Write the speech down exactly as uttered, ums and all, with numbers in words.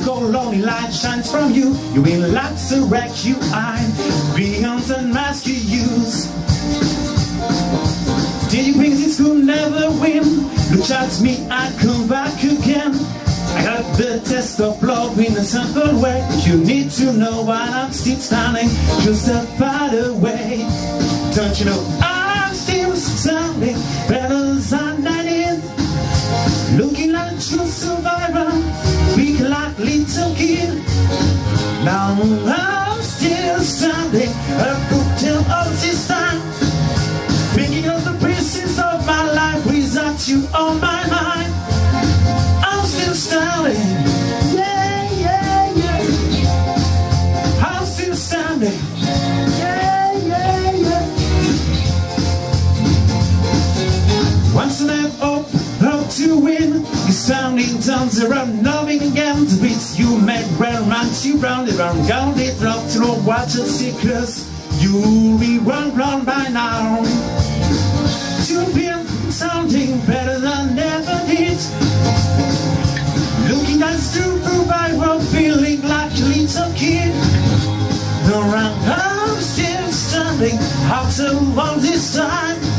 cold lonely light shines from you. You will like to wreck you, I'm beyond the mask you use. Did you think this could never win? Look at me, I come back again. I got the test of love in a simple way. You need to know why I'm still standing just a part away. Don't you know I'm still standing better than I did? Looking like a true survivor, big like little kid. Now I'm still standing, a good deal of this time, thinking of the pieces of my life without you on my mind. I'm still standing, yeah, yeah, yeah. I'm still standing, yeah, yeah, yeah. Once I have hope, hope to win. You're standing down the road, loving again. The beats you made ran round, you round it round, round it round to know what to see, cause you'll be run round by now. You've been sounding better than ever did. Looking at the Bible, feeling like a little kid. Around, I'm still standing after all this time.